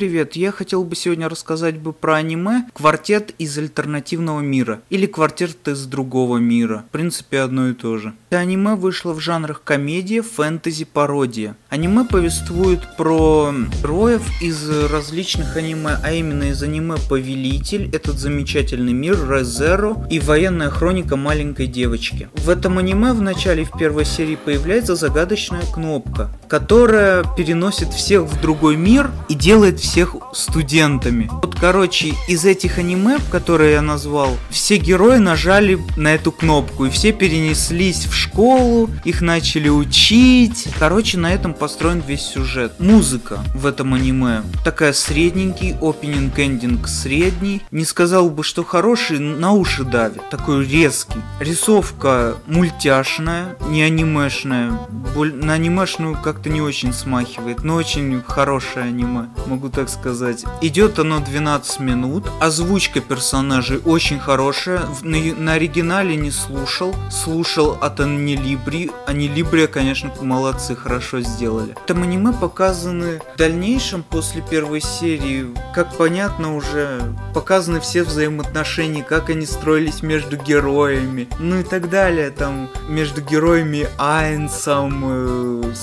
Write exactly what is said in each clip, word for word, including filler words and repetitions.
привет! Я хотел бы сегодня рассказать бы про аниме «Квартет из альтернативного мира» или «Квартет из другого мира». В принципе, одно и то же. Это аниме вышло в жанрах комедия, фэнтези, пародия. Аниме повествует про героев из различных аниме, а именно из аниме «Повелитель», этот замечательный мир, Re:Zero и военная хроника маленькой девочки. В этом аниме в начале в первой серии появляется загадочная кнопка, которая переносит всех в другой мир и делает всех студентами. Вот, короче, из этих аниме, которые я назвал, все герои нажали на эту кнопку, и все перенеслись в школу, их начали учить. Короче, на этом построен весь сюжет. Музыка в этом аниме такая средненький, опенинг-эндинг средний. Не сказал бы, что хороший, на уши давит, такой резкий. Рисовка мультяшная, не анимешная. На анимешную как-то не очень смахивает, но очень хорошее аниме, могу так сказать. Идет оно двенадцать минут. Озвучка персонажей очень хорошая. На, на оригинале не слушал. Слушал от Анилибри. Анилибри, конечно, молодцы, хорошо сделали. В этом аниме показаны в дальнейшем, после первой серии, как понятно уже, показаны все взаимоотношения, как они строились между героями, ну и так далее. Там между героями Айнсом, э,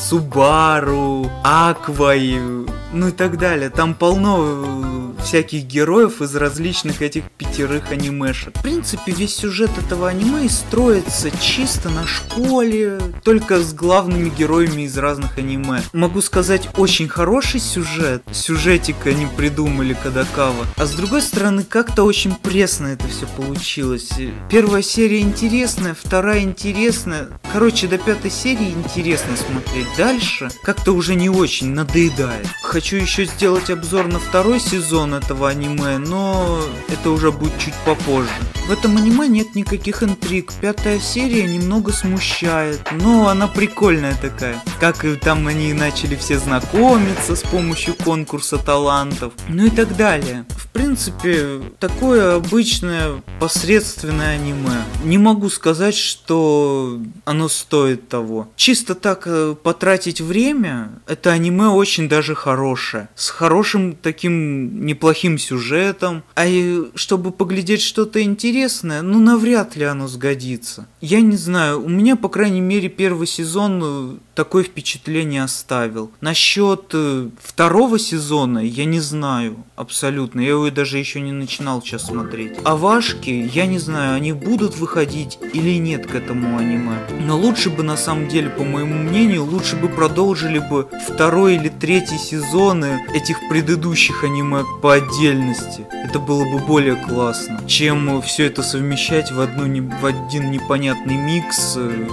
Субару, Аквой, ну и так далее. Там полно всяких героев из различных этих пятерых анимешек. В принципе, весь сюжет этого аниме и строится чисто на школе, только с главными героями из разных аниме. Могу сказать, очень хороший сюжет. Сюжетик они придумали Кадакава. А с другой стороны, как-то очень пресно это все получилось. Первая серия интересная, вторая интересная. Короче, до пятой серии интересно смотреть. Дальше как-то уже не очень, надоедает. Хочу еще сделать обзор на второй сезон этого аниме, но это уже будет чуть попозже. В этом аниме нет никаких интриг. Пятая серия немного смущает, но она прикольная такая. Как и там они начали все знакомиться с помощью конкурса талантов, ну и так далее. В принципе, такое обычное посредственное аниме. Не могу сказать, что оно стоит того. Чисто так потратить время, это аниме очень даже хорошее. С хорошим таким неплохим сюжетом. А и чтобы поглядеть что-то интересное, ну навряд ли оно сгодится. Я не знаю, у меня, по крайней мере, первый сезон такое впечатление оставил. Насчет второго сезона я не знаю абсолютно. Я его даже еще не начинал сейчас смотреть. А Вашки, я не знаю, они будут выходить или нет к этому аниме. Но лучше бы, на самом деле, по моему мнению, лучше бы продолжили бы второй или третий сезоны этих предыдущих аниме по отдельности. Это было бы более классно, чем все это совмещать в, одну, в один непонятный микс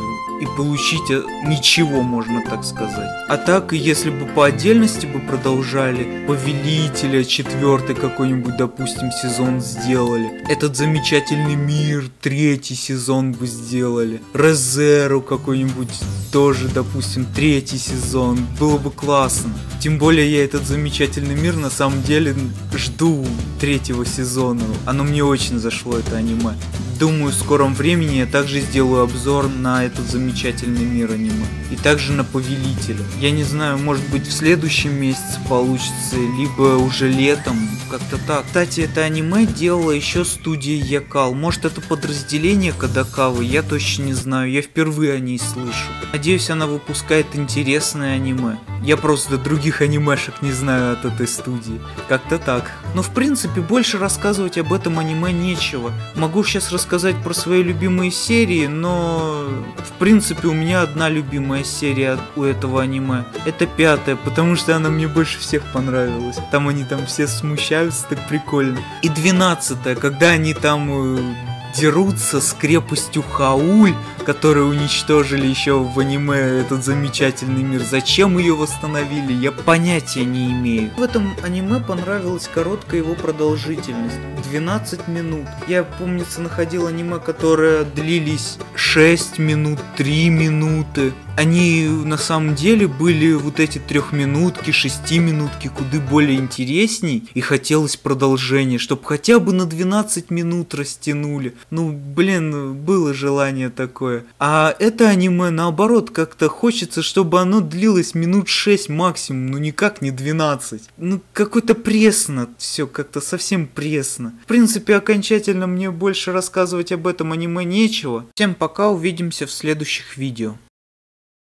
и получить ничего, можно так сказать. А так, если бы по отдельности бы продолжали, Повелителя четвертый какой-нибудь, допустим, сезон сделали, этот замечательный мир третий сезон бы сделали, Re:Zero какой-нибудь тоже, допустим, третий сезон, было бы классно. Тем более я этот замечательный мир на самом деле жду третьего сезона. Оно мне очень зашло, это аниме. Думаю, в скором времени я также сделаю обзор на этот замечательный мир аниме. И также на Повелителя. Я не знаю, может быть в следующем месяце получится, либо уже летом, как-то так. Кстати, это аниме делала еще студия Якал. Может, это подразделение Кадакавы, я точно не знаю. Я впервые о ней слышу. Надеюсь, она выпускает интересное аниме. Я просто других анимешек не знаю от этой студии. Как-то так. Но в принципе больше рассказывать об этом аниме нечего. Могу сейчас рассказать про свои любимые серии, но в принципе у меня одна любимая серия у этого аниме. Это пятая, потому что она мне больше всех понравилась. Там они там все смущаются, так прикольно. И двенадцатая, когда они там дерутся с крепостью Хауль, которую уничтожили еще в аниме этот замечательный мир. Зачем ее восстановили, я понятия не имею. В этом аниме понравилась короткая его продолжительность. двенадцать минут. Я, помнится, находил аниме, которые длились шесть минут, три минуты. Они на самом деле были вот эти трехминутки, шестиминутки куда более интересней, и хотелось продолжения, чтобы хотя бы на двенадцать минут растянули. Ну, блин, было желание такое. такое. А это аниме, наоборот, как-то хочется, чтобы оно длилось минут шесть максимум, ну никак не двенадцать. Ну какой-то пресно, все как-то совсем пресно. В принципе, окончательно мне больше рассказывать об этом аниме нечего. Всем пока, увидимся в следующих видео.